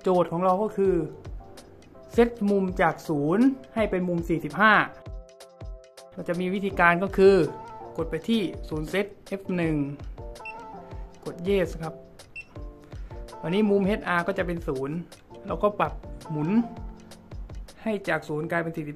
โจทย์ของเราก็คือเซตมุมจาก0ให้เป็นมุม45เราจะมีวิธีการก็คือกดไปที่0เซต F1 กด yes ครับวันนี้มุม HR ก็จะเป็น0เราก็ปรับหมุนให้จาก0กลายเป็น45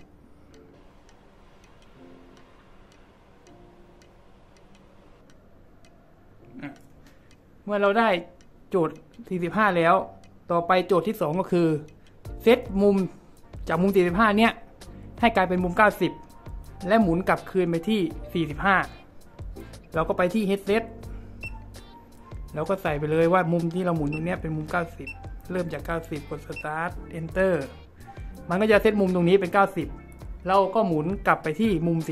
เมื่อเราได้โจทย์45แล้วต่อไปโจทย์ที่2ก็คือเซตมุมจากมุม45เนี้ยให้กลายเป็นมุม90และหมุนกลับคืนไปที่45เราก็ไปที่ head set แล้วก็ใส่ไปเลยว่ามุมที่เราหมุนตรงนี้เป็นมุม90เริ่มจาก90กด start enter มันก็จะเซตมุมตรงนี้เป็น90เราก็หมุนกลับไปที่มุม45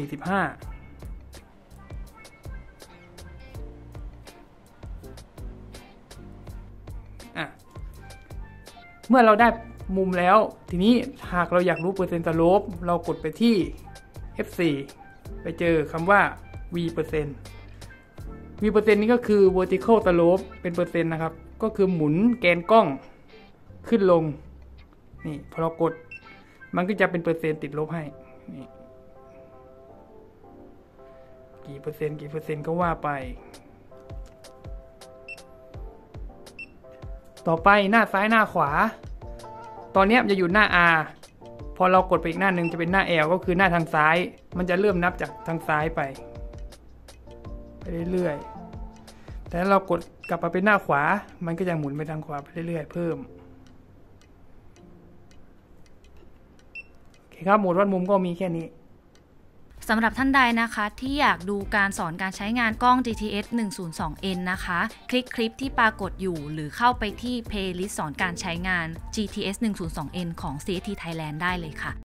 เมื่อเราได้มุมแล้วทีนี้หากเราอยากรู้เปอร์เซ็นต์สโลปเรากดไปที่ F4 ไปเจอคำว่า V เปอร์เซ็นต์ V เปอร์เซ็นต์นี้ก็คือ vertical slope เป็นเปอร์เซ็นต์นะครับก็คือหมุนแกนกล้องขึ้นลงนี่พอเรากดมันก็จะเป็นเปอร์เซ็นต์ติดลบให้นี่กี่เปอร์เซ็นต์ก็ว่าไปต่อไปหน้าซ้ายหน้าขวาตอนนี้มันจะอยู่หน้า R พอเรากดไปอีกหน้าหนึ่งจะเป็นหน้า L ก็คือหน้าทางซ้ายมันจะเริ่มนับจากทางซ้ายไปเรื่อยๆแต่ถ้าเรากดกลับมาเป็นหน้าขวามันก็จะหมุนไปทางขวาไปเรื่อยๆเพิ่มโอเคครับโหมดวัดมุมก็มีแค่นี้สำหรับท่านใดนะคะที่อยากดูการสอนการใช้งานกล้อง GTX 102N นะคะคลิกคลิปที่ปรากฏอยู่หรือเข้าไปที่ Playlist สอนการใช้งาน GTX 102N ของ CST Thailand ได้เลยค่ะ